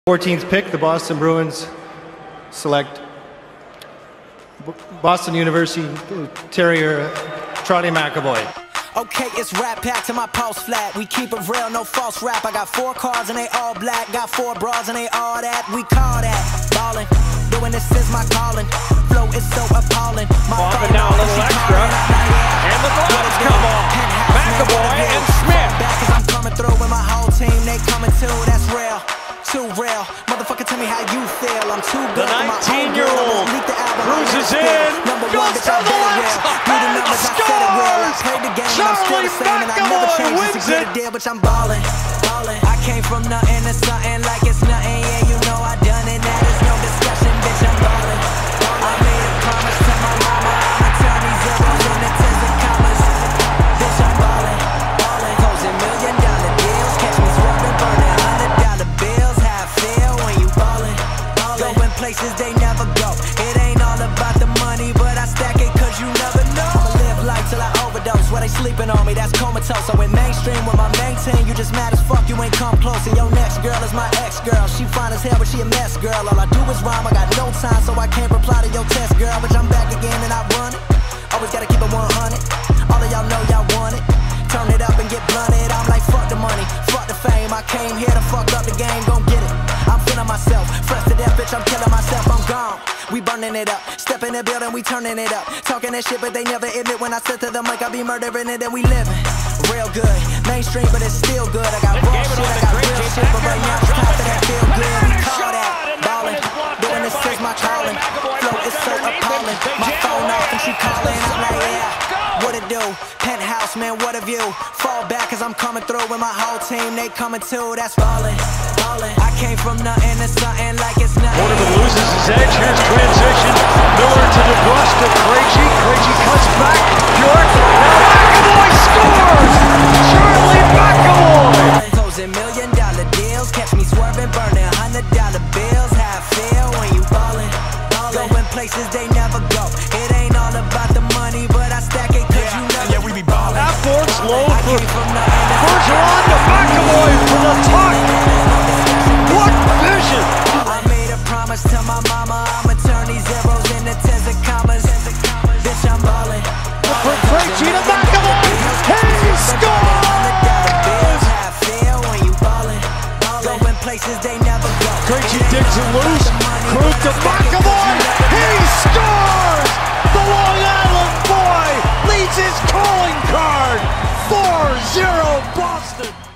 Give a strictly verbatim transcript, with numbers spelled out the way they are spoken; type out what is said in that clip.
fourteenth pick, the Boston Bruins select Boston University Terrier Charlie McAvoy. Okay, it's rap packed to my pulse flat. We keep it real, no false rap. I got four cars and they all black. Got four bras and they all that. We call that ballin'. Doing this is my calling. Flow is so appalling. My Off and down a little extra. And the gloves come off. McAvoy and Smith. Back as I'm coming through with my whole team. They coming too, that's real. Too real. Motherfucker, tell me how you feel. I'm too good. The nineteen-year-old cruises in. Goes to the left. And scores. Charlie McAvoy wins it. Deal, but I'm ballin', ballin'. I came from nothing to something like it's nothing. Yeah, you know I done it. That is no discussion, bitch. I'm ballin'. I made a promise to my mama. I'ma turn these zeros into tens and commas. Bitch, I'm ballin', ballin'. Closing million dollar deals. Catch me swerving, burning hundred dollar bills. How I feel when you ballin', ballin'. Going places they never go. It ain't all about the money, but I stack it cause you never know. I'ma live life till I overdose. Where they sleeping on me, that's comatose. I went mainstream with my main team. You just mad as fuck, you ain't come close. And your next girl is my ex-girl. She fine as hell, but she a mess, girl. All I do is rhyme, I got no time, so I can't reply to your test, girl. But I'm back again and I run it. Always gotta keep it one hundred. All of y'all know y'all want it. Turn it up and get blunted. I'm like, fuck the money, fuck the fame. I came here to fuck up the game, gon' get it. I'm feeling myself, fresh to death, bitch, I'm killing myself, I'm gone. We burning it up, step in the building, we turning it up. Talking that shit, but they never admit when I said to them like I be murdering it and we living. Real good, mainstream, but it's still good. I got raw shit, I got real shit, but right now it's time for that feel good. We call that ballin', doing this is my calling. Flow is so appalling, my phone off and she calling. I'm like, yeah, what it do? Penthouse, man, what a view. Fall back cause I'm coming through with my whole team, they coming too, that's ballin', ballin'. I came from nothing to something like it's nothing. Waterman loses his edge, here's transition. Miller to the bust to Krejci. Krejci cuts back. Bjork. McAvoy scores! Charlie McAvoy! Closing million dollar deals. Catch me swerving, burning hundred dollar bills. How I feel when you ballin'. Going places they never go. It ain't all about the money, but I stack it cause you never. Yeah, we be ballin'. That board's low for Bergeron to McAvoy for the tuck. What vision! I made a promise to my mama. I'ma turn these zeros into tens and commas. Bitch, I'm ballin'. For Krejci to McAvoy. He scores! How I feel when you ballin'. Going places they never go. Krejci digs it loose. Krug to McAvoy. He scores! The Long Island boy leads his calling card. four zero Boston.